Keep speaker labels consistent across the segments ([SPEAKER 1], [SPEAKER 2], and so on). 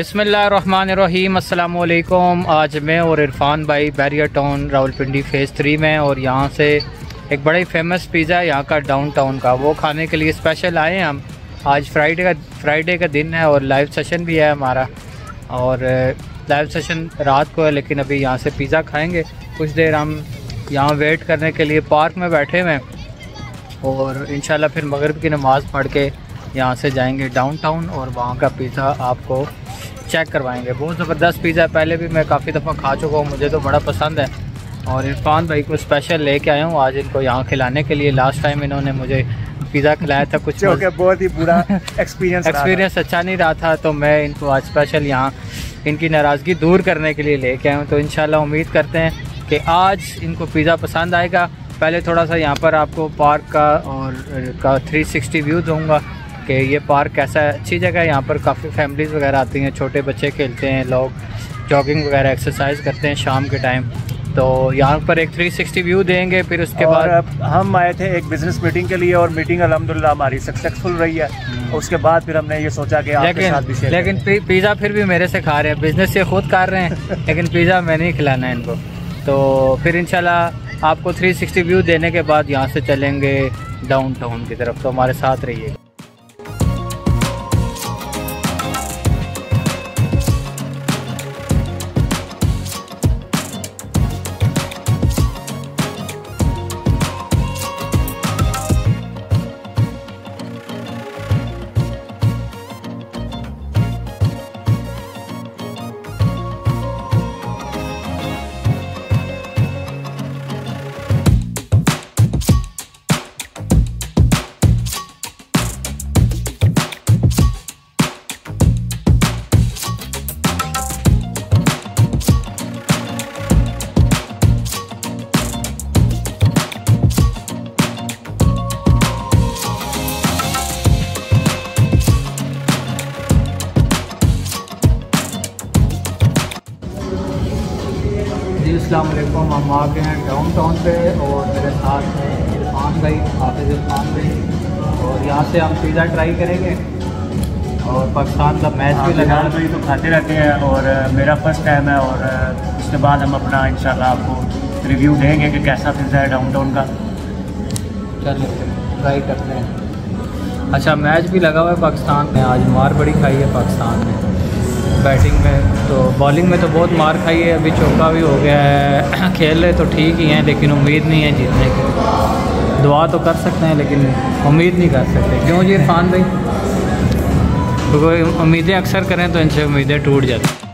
[SPEAKER 1] बिस्मिल्लाहिर्रहमानिर्रहीम, अस्सलाम वालेकुम। आज मैं और इरफान भाई बैरियर टाउन रावलपिंडी फ़ेज़ 3 में, और यहाँ से एक बड़ा ही फेमस पिज़्ज़ा है यहाँ का डाउनटाउन का, वो खाने के लिए स्पेशल आए हैं हम। आज फ्राइडे का दिन है और लाइव सेशन भी है हमारा, और लाइव सेशन रात को है, लेकिन अभी यहाँ से पिज़्ज़ा खाएँगे। कुछ देर हम यहाँ वेट करने के लिए पार्क में बैठे हुए हैं, और इंशाल्लाह फिर मगरिब की नमाज़ पढ़ के यहाँ से जाएंगे डाउनटाउन और वहाँ का पिज़्ज़ा आपको चेक करवाएंगे। बहुत ज़बरदस्त पिज़्ज़ा, पहले भी मैं काफ़ी दफ़ा खा चुका हूँ, मुझे तो बड़ा पसंद है, और इरफान भाई को स्पेशल लेके आया हूँ आज इनको यहाँ खिलाने के लिए। लास्ट टाइम इन्होंने मुझे पिज़्ज़ा खिलाया था, कुछ
[SPEAKER 2] बहुत ही बुरा एक्सपीरियंस
[SPEAKER 1] अच्छा नहीं रहा था, तो मैं इनको आज स्पेशल यहाँ इनकी नाराज़गी दूर करने के लिए लेके आया हूँ। तो इंशाल्लाह उम्मीद करते हैं कि आज इनको पिज़्ज़ा पसंद आएगा। पहले थोड़ा सा यहाँ पर आपको पार्क का और का 360 व्यू दूँगा कि ये पार्क कैसा है। अच्छी जगह है, यहाँ पर काफ़ी फैमिलीज़ वगैरह आती हैं, छोटे बच्चे खेलते हैं, लोग जॉगिंग वगैरह एक्सरसाइज करते हैं शाम के टाइम। तो यहाँ पर एक 360 व्यू देंगे। फिर उसके बाद
[SPEAKER 2] हम आए थे एक बिज़नेस मीटिंग के लिए, और मीटिंग अल्हम्दुलिल्लाह हमारी सक्सेसफुल रही है। उसके बाद फिर हमने ये सोचा कि आपके साथ भी शेयर करें।
[SPEAKER 1] लेकिन पिज़्ज़ा फिर भी मेरे से खा रहे हैं, बिज़नेस ये खुद कर रहे हैं लेकिन पिज़्ज़ा मैंने ही खिलाना है इनको। तो फिर इंशाल्लाह आपको 360 व्यू देने के बाद यहाँ से चलेंगे डाउनटाउन की तरफ, तो हमारे साथ रहिए। अस्सलाम वालेकुम, हम आ गए हैं डाउनटाउन पे, और मेरे साथ हैं इरफान भाई, हाफिज़ इरफान भाई, और यहाँ से हम पिज़्ज़ा ट्राई करेंगे। और पाकिस्तान का मैच भी लगा
[SPEAKER 2] भाई तो खाते रहते हैं, और मेरा फर्स्ट टाइम है, और उसके बाद हम अपना इंशाल्लाह आपको रिव्यू देंगे कि कैसा पिज़्ज़ा है डाउनटाउन का।
[SPEAKER 1] चलिए ट्राई करते हैं। अच्छा, मैच भी लगा हुआ है पाकिस्तान में, आज मार बड़ी खाई है पाकिस्तान ने बैटिंग में, तो बॉलिंग में तो बहुत मार खाई है, अभी चौका भी हो गया है। खेल रहे तो ठीक ही हैं, लेकिन उम्मीद नहीं है जीतने की। दुआ तो कर सकते हैं लेकिन उम्मीद नहीं कर सकते, क्यों जी इरफान भाई? क्योंकि उम्मीदें अक्सर करें तो इनसे उम्मीदें टूट जाती हैं।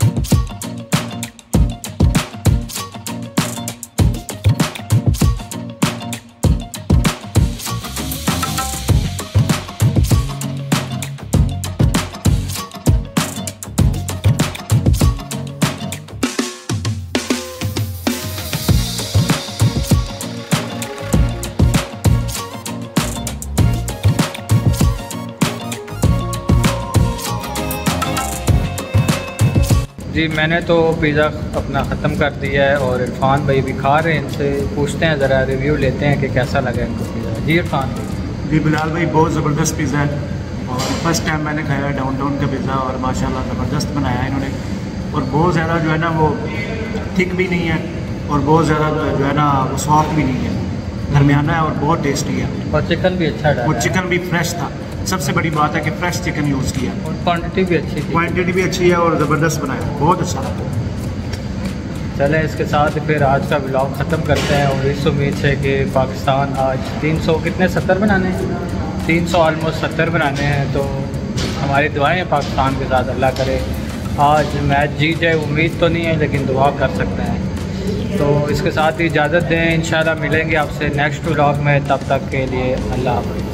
[SPEAKER 1] जी, मैंने तो पिज़्ज़ा अपना ख़त्म कर दिया है, और इरफान भाई भी खा रहे हैं। इनसे पूछते हैं, ज़रा रिव्यू लेते हैं कि कैसा लगा इनको पिज़्ज़ा। जी इरफान भाई।
[SPEAKER 2] जी बिलाल भाई, बहुत ज़बरदस्त पिज़्ज़ा है, और फर्स्ट टाइम मैंने खाया है डाउनटाउन का पिज़्ज़ा, और माशाल्लाह ज़बरदस्त बनाया है इन्होंने। और बहुत ज़्यादा जो है ना वो थिक भी नहीं है, और बहुत ज़्यादा जो है ना वो सॉफ्ट भी नहीं है, दरमियाना है, और बहुत टेस्टी है।
[SPEAKER 1] और चिकन भी अच्छा डाला,
[SPEAKER 2] और चिकन भी फ्रेश था। सबसे बड़ी बात है कि फ्रेश चिकन यूज़ किया,
[SPEAKER 1] और क्वांटिटी भी अच्छी थी।
[SPEAKER 2] क्वांटिटी भी अच्छी है, और ज़बरदस्त बनाया, बहुत अच्छा।
[SPEAKER 1] चलें, इसके साथ फिर आज का व्लॉग ख़त्म करते हैं, और इस उम्मीद से कि पाकिस्तान आज 70 बनाने हैं, 300 ऑलमोस्ट 70 बनाने हैं। तो हमारी दुआएं हैं पाकिस्तान के साथ, अल्लाह करे आज मैच जीत जाए। उम्मीद तो नहीं है लेकिन दुआ कर सकते हैं। तो इसके साथ ही इजाज़त दें, इंशाल्लाह मिलेंगे आपसे नेक्स्ट व्लॉग में, तब तक के लिए अल्लाह हाफ़िज़।